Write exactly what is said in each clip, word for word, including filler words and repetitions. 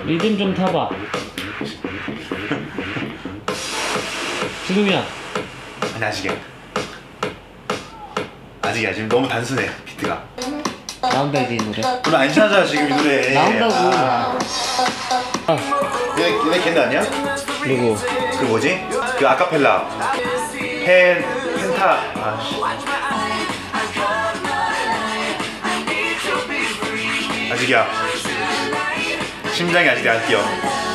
리듬 좀 타봐. 지금이야. 아니 아직이야. 아직이야. 지금 너무 단순해 비트가. 나온다 이제 이 노래. 물론 안 찾아 지금 이 노래. 나온다고. 아. 아. 얘네 얘네 걔네 아니야? 그리고 그 뭐지? 그 아카펠라 펜 펜타 아씨 아직이야. 심장이 아직 안 뛰어.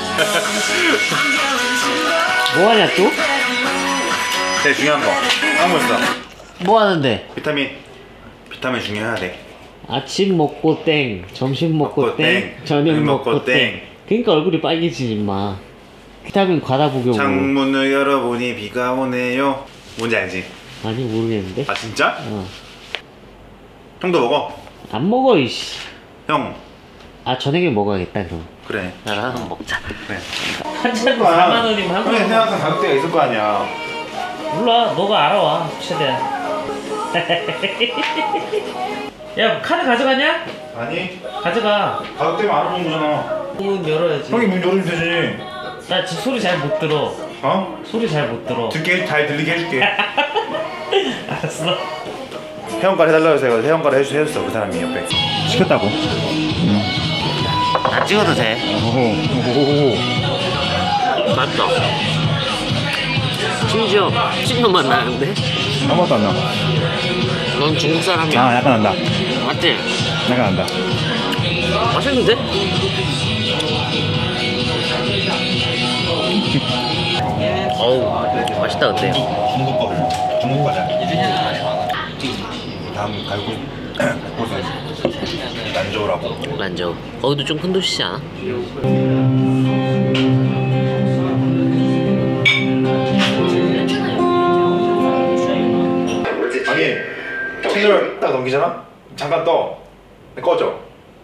뭐하냐 또? 제일 중요한 거 아무 있어. 뭐 하는데? 비타민 비타민 중요해야 돼. 아침 먹고 땡, 점심 먹고, 먹고 땡, 땡, 저녁 저녁 먹고, 먹고 땡. 땡. 그러니까 얼굴이 빨개지지 마. 비타민 과다 복용. 창문을 열어보니 비가 오네요. 뭔지 알지? 아니 모르겠는데. 아 진짜? 어. 형도 먹어. 안 먹어 이씨. 형. 아 저녁에 먹어야겠다 그럼. 그래. 나랑 한번 먹자. 그래. 한 잔도 사만 원이면 한 형이 잔. 생각한 가격대가 있을 거 아니야. 몰라, 너가 알아와 최대한. 야 카드 가져가냐? 아니 가져가. 가격대만 알아보는 거잖아. 문 열어야지. 형이 문 열어주면 되지. 나 지금 소리 잘 못 들어. 어? 소리 잘 못 들어. 듣게 잘 들리게 해줄게. 알았어. 회원가를 해달라고 해서 회원가를 해주, 해줬어 그 사람이 옆에. 시켰다고? 안 찍어도 돼. 오호호호. 맞다. 심지어 찐맛 맛 나는데? 아무것도 안 나. 넌 중국 사람이야. 아 약간 난다. 맞지? 약간 난다. 맛있는데? 어우 맛있다 근데. 중국 거. 중국 과자. 다음 갈 곳, 갈 곳은 난저우라고. 란저우. 거기도 좀 큰 도시지 않아? 아니 채널을 딱 넘기잖아? 잠깐 떠. 꺼져.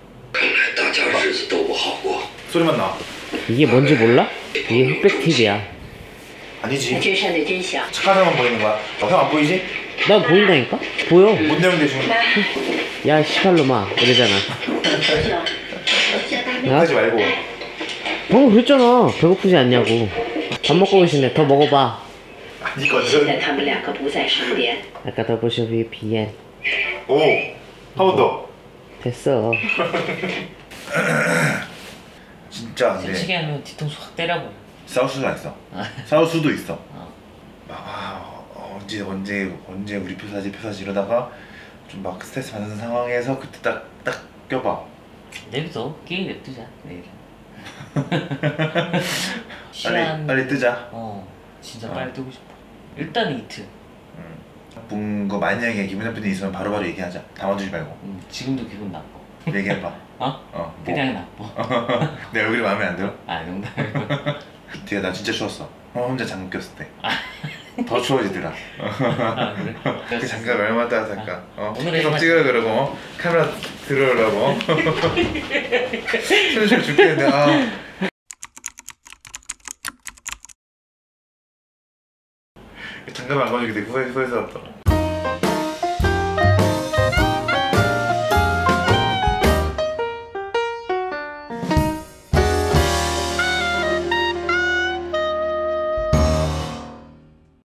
소리만 나. 이게 뭔지 몰라? 이게 흑백티비야. 아니지. 착한 사람만 보이는 거야. 어, 형 안 보이지? 나 보인다니까? 보여. 뭔 내용인데 지금? 야 시팔로마 이러잖아. 하지 말고. 방금 그랬잖아. 배고프지 않냐고. 밥 먹고 계시네. 더 먹어봐. 아니거든. 아까 더 보셔비 비엔. 오. 한 번 더. 됐어. 진짜 근데 솔직히 하면 뒤통수 확 때려버려. 싸울 수도 있어. 싸울 수도 있어. 아, 언제 언제 언제 우리 표 사지 표 사지 이러다가 좀 막 스트레스 받는 상황에서 그때 딱 딱 껴봐. 내비둬. 게임 냅두자 내일. 빨리 빨리 뜨자. 어 진짜 어. 빨리 뜨고 싶어. 일단 이틀. 나쁜 거 만약에 기분 나쁜 일 있으면 바로바로 얘기하자. 담아두지 말고. 음, 지금도 기분 나빠. 얘기해봐. 어? 어. 뭐. 그냥 나빠. 내 얼굴이 마음에 안 들어? 아 농담이고. 뒤에 나 진짜 추웠어. 어, 혼자 장갑 꼈을 때. 더 추워지더라. 아, 그래? 그 장갑 얼마나 따뜻할까? 어, 오늘 계속 얘기만- 찍으려 그러고 어? 카메라 들어오라고 손실 죽겠는데 아. 장갑 안 꺼내기 되게 후회, 후회스럽더라.